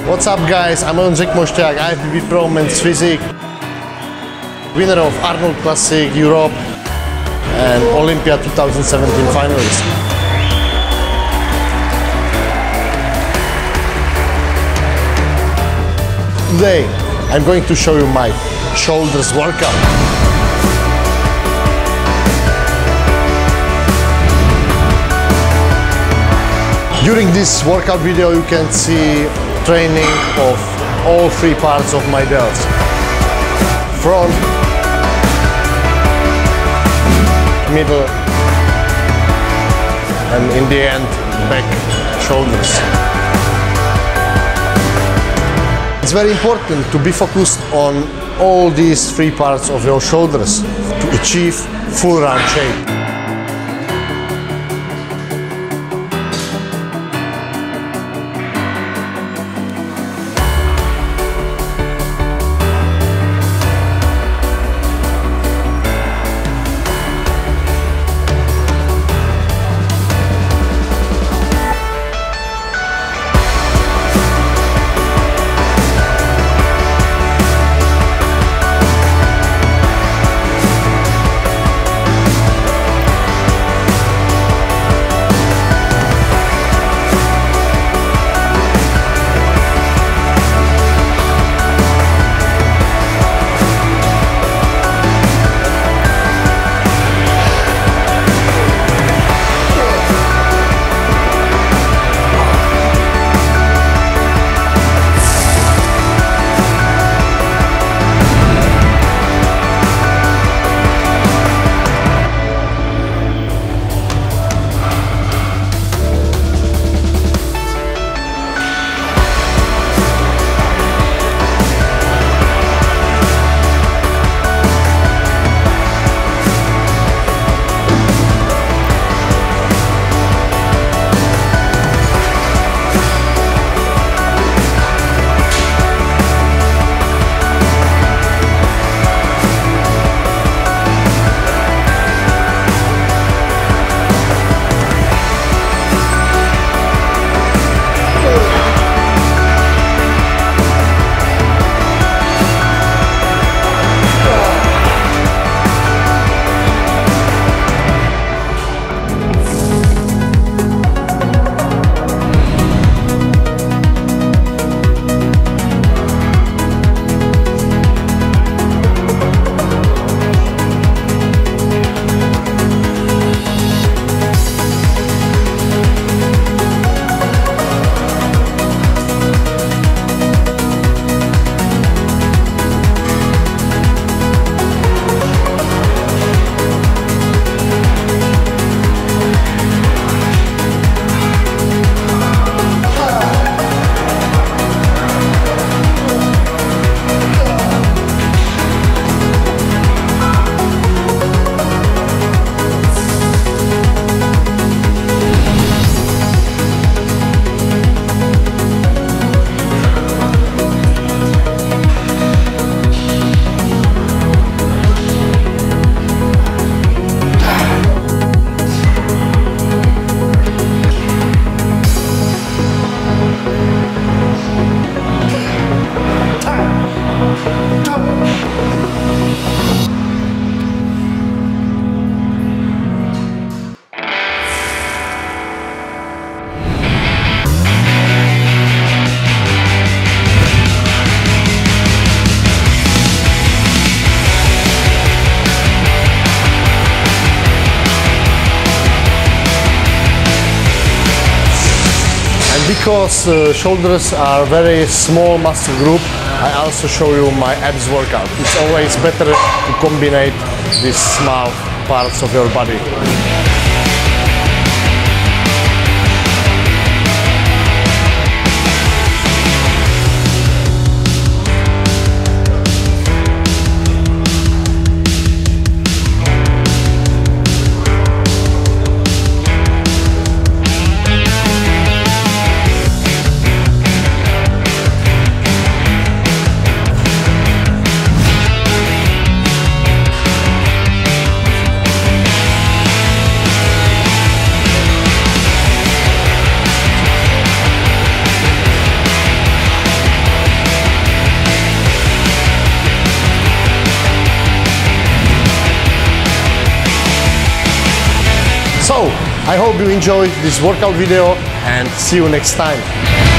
What's up guys, I'm Ondrej Kmostak, IFBB Pro Men's Physique, winner of Arnold Classic Europe and Olympia 2017 finalist. Today I'm going to show you my shoulders workout. During this workout video you can see training of all three parts of my delts. Front, middle, and in the end, back, shoulders. It's very important to be focused on all these three parts of your shoulders to achieve full round shape. Because shoulders are a very small muscle group, I also show you my abs workout. It's always better to combine these small parts of your body. So, I hope you enjoyed this workout video and see you next time.